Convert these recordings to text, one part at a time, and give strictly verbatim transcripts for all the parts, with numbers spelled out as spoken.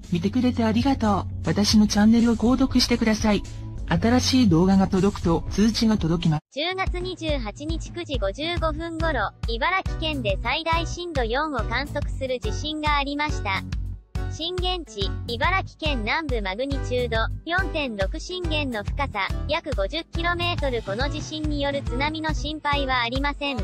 見てくれてありがとう。私のチャンネルを購読してください。新しい動画が届くと通知が届きます。 じゅうがつにじゅうはちにちくじごじゅうごふん頃、茨城県で最大震度よんを観測する地震がありました。震源地、茨城県南部マグニチュード よんてんろく 震源の深さ、約 ごじゅっキロメートル この地震による津波の心配はありません。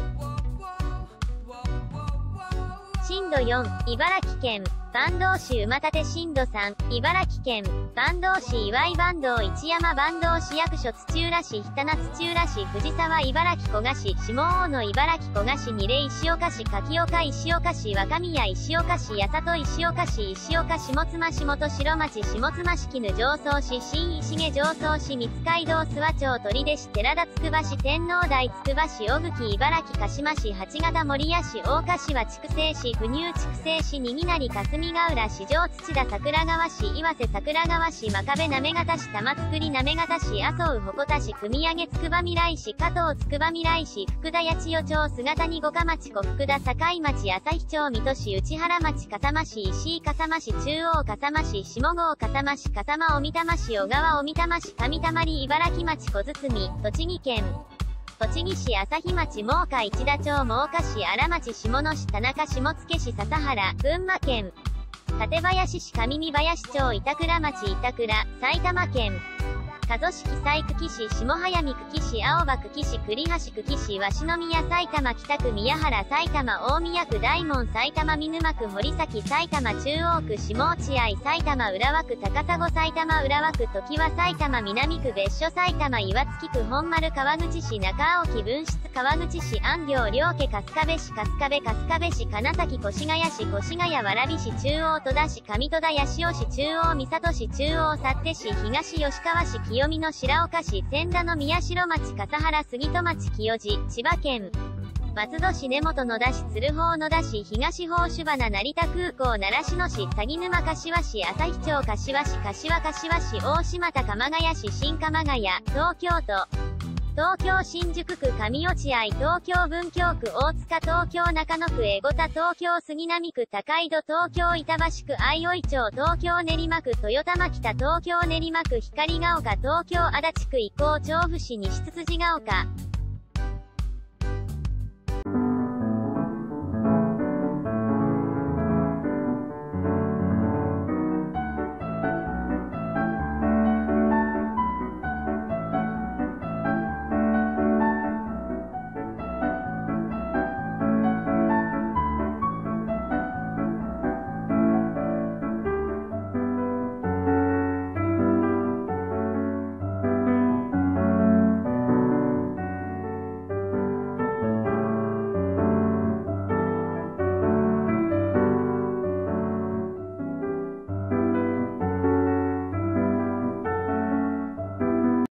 震度よん、茨城県、坂東市馬立震度さん、茨城県、坂東市岩井坂東一山坂東市役所土浦市日田名土浦市藤沢茨城古河市下大野茨城古河市二礼石岡市柿岡石岡市若宮石岡市八里石岡市石岡下妻市元城町下妻市絹常総市新石毛常総市三街道諏訪町取手市寺田つくば市天王台つくば市小茎茨城鹿島市八形守谷市大岡市は筑西市不入筑西市にぎなり霞ヶ浦市上土田桜川市岩瀬桜川市真壁行方市玉造行方市麻生鉾田市組上つくばみらい市加藤つくばみらい市福田八千代町姿谷五日町小福田境町旭町水戸市内原町笠間市石井笠間市中央笠間市下郷笠間市笠間小美玉市小川小美玉市上玉里茨城町小堤栃木県栃木市朝日町真岡市田町真岡市荒町下野市田中下野市笹原群馬県館林市上見林町板倉町板倉埼玉県加須市久井久喜市下早見久喜市青葉久喜市栗橋久喜市鷲宮埼玉北区宮原埼玉大宮区大門埼玉見沼区堀崎埼玉中央区下落合埼玉浦和区高砂埼玉浦和区常盤埼玉南区別所埼玉岩槻区本丸川口市中青木分室川口市安行両家春日部市春日部春日部市金崎越谷市越谷蕨市中央戸田市上戸田八潮市中央三郷市中央幸手市東吉川市清見野白岡市千田の宮代町笠原杉戸町清路千葉県松戸市根本野田市鶴峰野田市東宝珠花成田空港習志野市鷺沼柏市旭町柏市柏柏市大島田鎌ヶ谷市新鎌ヶ谷東京都東京新宿区上落合東京文京区大塚東京中野区江古田東京杉並区高井戸東京板橋区相生町東京練馬区豊玉北東京練馬区光が丘東京足立区伊香調布市西つつじが丘